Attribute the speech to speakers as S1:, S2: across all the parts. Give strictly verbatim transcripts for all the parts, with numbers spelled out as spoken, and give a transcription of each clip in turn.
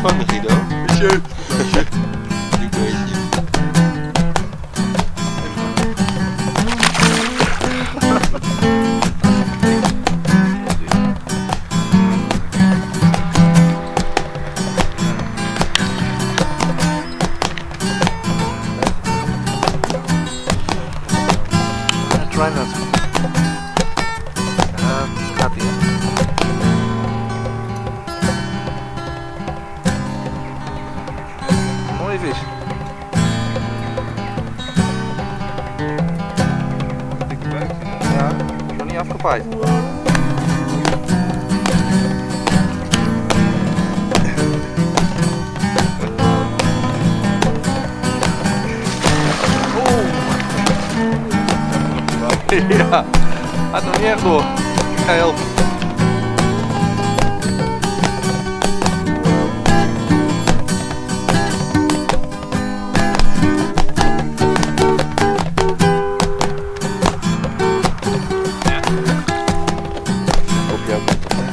S1: vangen, Guido? Monsieur. Nu weet je.
S2: Try not. Uh, gaat ie. Mooie vis. Dikke buik. Ja, nog niet afgepaaid. Ja, gaat nog niet echt door. Ik ga helpen. Op jouw kant op, hè?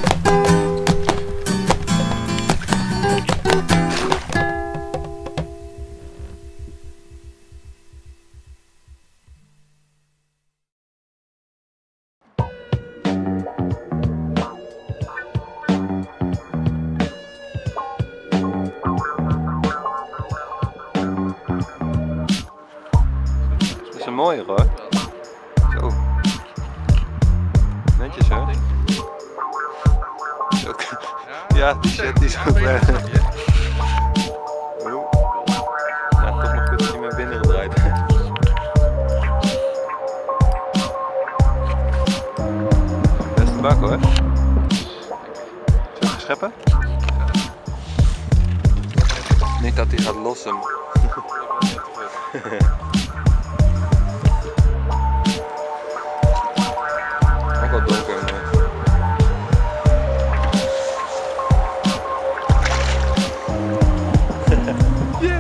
S2: Dat is een mooie hoor. Zo. Netjes hè? Zo. Ja, die zet die zo ver. Oh. Ja, toch nog goed dat hij naar binnen gedraaid. Beste bak hoor. Zullen we scheppen? Niet dat hij gaat lossen. Ook wel donker. Maar... yes!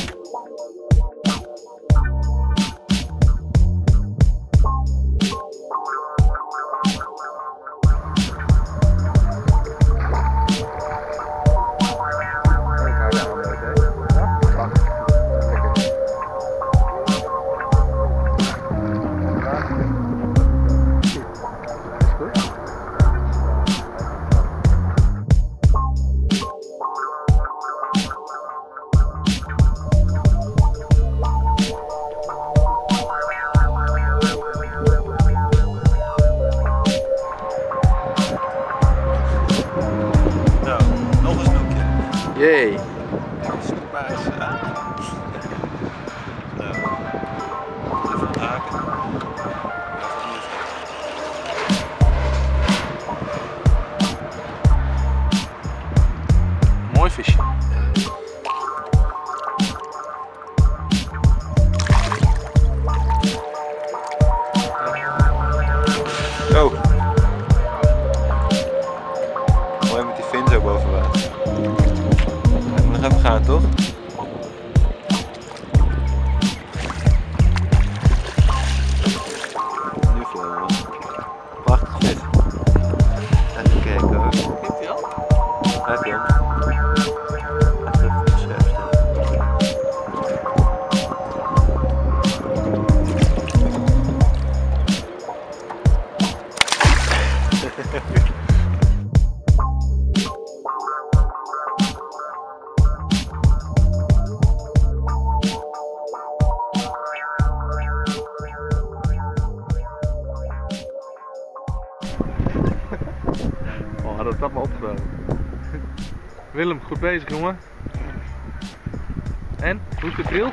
S2: Jee.
S1: Snoekbuis. Nou, even haken.
S2: Mooi visje.
S1: Zo. Mooi met die fin zo boven water. Hij moet nog even gaan, toch? Nu filmen we. Prachtig vis. Even kijken hoor.
S2: Heeft hij al?
S1: Hij filmt. Even even op scherp stellen.
S2: Oh, had dat maar opgenomen. Willem, goed bezig jongen. En, hoe is de grill?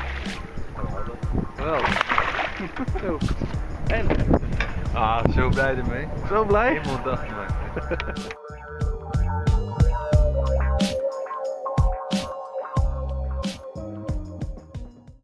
S2: Wel. Zo. En? Ah, zo blij ermee. Zo blij? Helemaal dag gemaakt.